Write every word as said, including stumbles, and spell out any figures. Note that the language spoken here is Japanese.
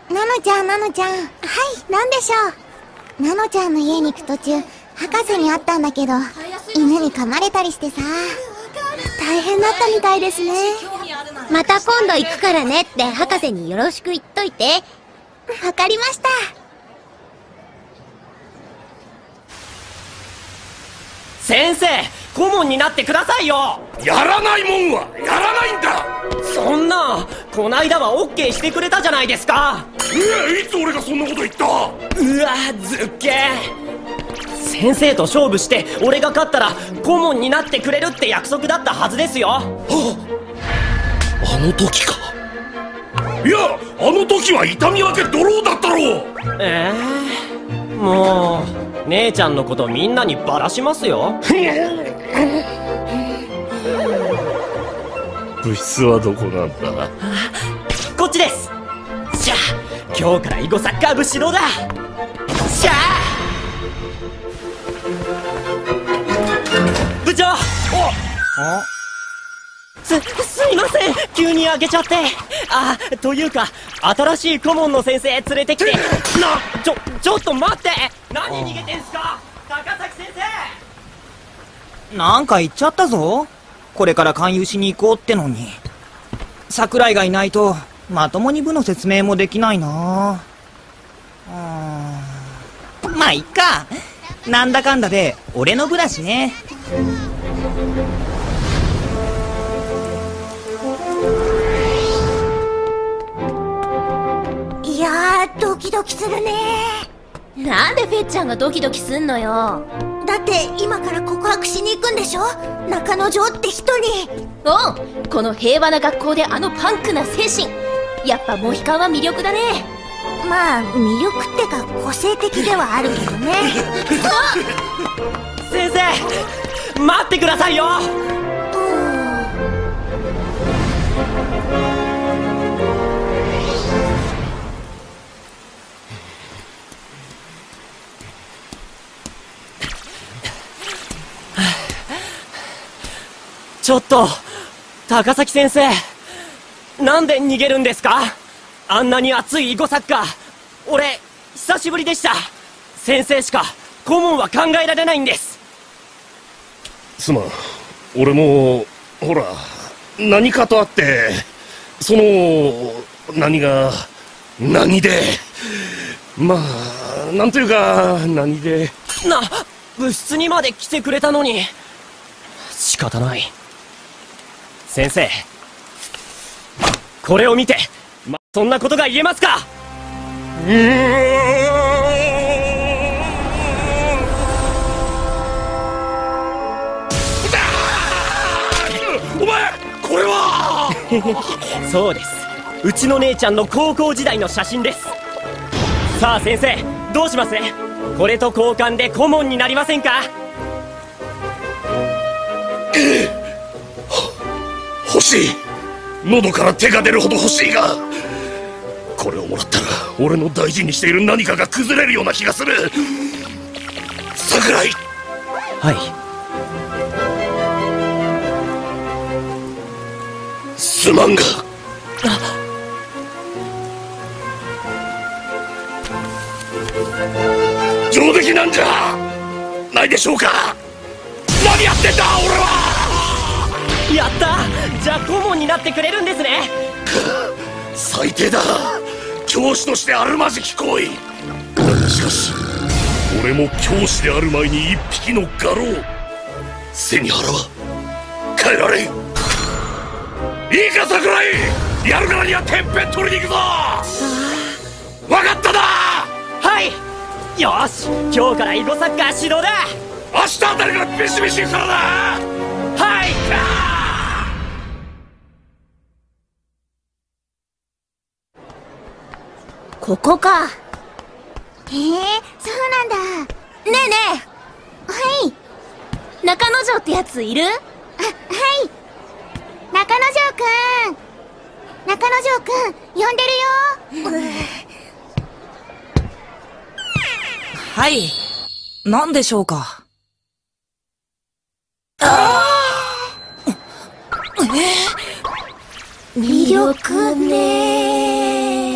ナノちゃん、ナノちゃん。はい、なんでしょう。ナノちゃんの家に行く途中、博士に会ったんだけど、犬に噛まれたりしてさ。大変だったみたいですね。 また今度行くからねって博士によろしく言っといて。 わかりました。 先生、顧問になってくださいよ。 やらないもんはやらないんだ。 そんな、こないだはオッケーしてくれたじゃないですか。 え、いつ俺がそんなこと言った。うわ、 ずっけー。先生と勝負して俺が勝ったら顧問になってくれるって約束だったはずですよ。あ、 あの時か。いや、あの時は痛み分けドローだったろう。 ええー、もう姉ちゃんのことみんなにバラしますよ。 部室はどこなんだ。 こっちです。じゃあ今日から囲碁サッカー部指導だ。しゃあ部長。おあす、すいません、急にあげちゃって。あ、というか新しい顧問の先生連れてきて。な、ちょ、ちょっと待って。何逃げてんすか、高崎先生。 なんか言っちゃったぞ。これから勧誘しに行こうってのに。桜井がいないとまともに部の説明もできないな。うーん、まあいっか。なんだかんだで俺の部だしね。 いやー、ドキドキするね。 なんでフェッちゃんがドキドキすんのよ。 だって今から告白しに行くんでしょ、中之条って人に。 おう、この平和な学校であのパンクな精神、やっぱモヒカンは魅力だね。 まあ魅力ってか個性的ではあるけどね。 先生、待ってくださいよ。ちょっと高崎先生、なんで逃げるんですか。あんなに熱い囲碁サッカー俺久しぶりでした。先生しか顧問は考えられないんです。 すまん、俺もほら何かとあって、その何が何で、まあなんというか何でな、部室にまで来てくれたのに。仕方ない。先生、これを見て、ま、そんなことが言えますか。うーん、 お前これは。 そうです、うちの姉ちゃんの高校時代の写真です。さあ先生、どうします？これと交換で顧問になりませんか？ 欲しい。喉から手が出るほど欲しいが、これをもらったら俺の大事にしている何かが崩れるような気がする。桜井。 はい。 すまんが。上出来なんじゃないでしょうか。何やってんだ俺は。 やった、じゃあ顧問になってくれるんですね。 最低だ、教師としてあるまじき行為だが、しかし俺も教師である前に一匹のガロー、背に腹は変えられん。いいか桜井、やるからにはてっぺん取りに行くぞ。分かったな。 はい、よし、今日から囲碁サッカー指導だ。 明日あたりからビシビシ行くからな。 はい。 ここか。 へえ、そうなんだ。 ねえねはい。 え、中之条ってやついる？ あ、はい。中之条くん、中之条くん呼んでるよ。 はい、何でしょうか。 魅力ねー。